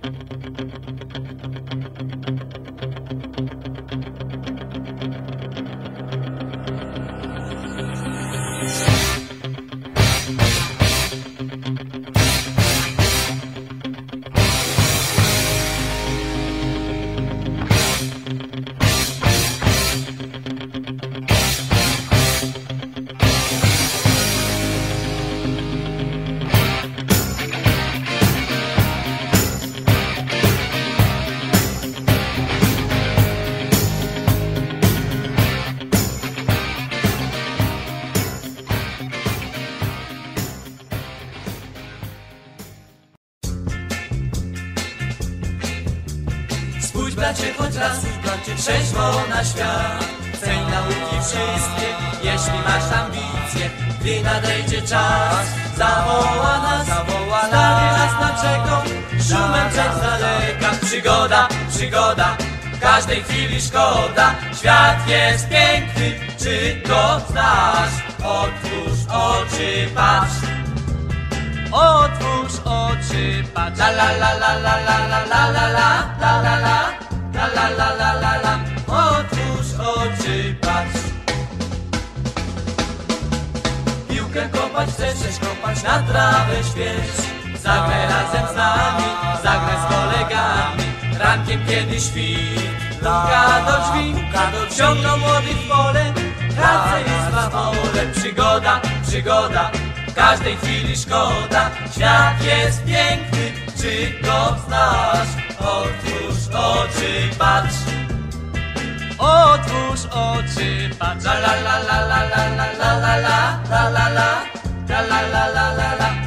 Spójrz bracie choć raz, trzeźwo na świat. Ceń nauki wszystkie, jeśli masz ambicje. Gdy nadejdzie czas, zawoła nas, stanie nas na czeko. Szumem brzeg z daleka, przygoda, przygoda, każdej chwili szkoda. Świat jest piękny, czy go znasz? Otwórz oczy, patrz. Otwórz oczy, patrz. La la la la la la la la la la la la la la la la la la la. Otwórz oczy, patrz. Piłkę kopać chcesz, kopać na trawę śwież. Zagraj razem z nami, zagraj z kolegami. Rankiem kiedy świt, puka do drzwi, ciągną młodych w pole. Pracę i swawolę, przygoda, przygoda, każdej chwili szkoda. Świat jest piękny, czy go znasz? Otwórz oczy, patrz. Otwórz oczy, patrz. La la la la la la la la la la la la la la la la la la la.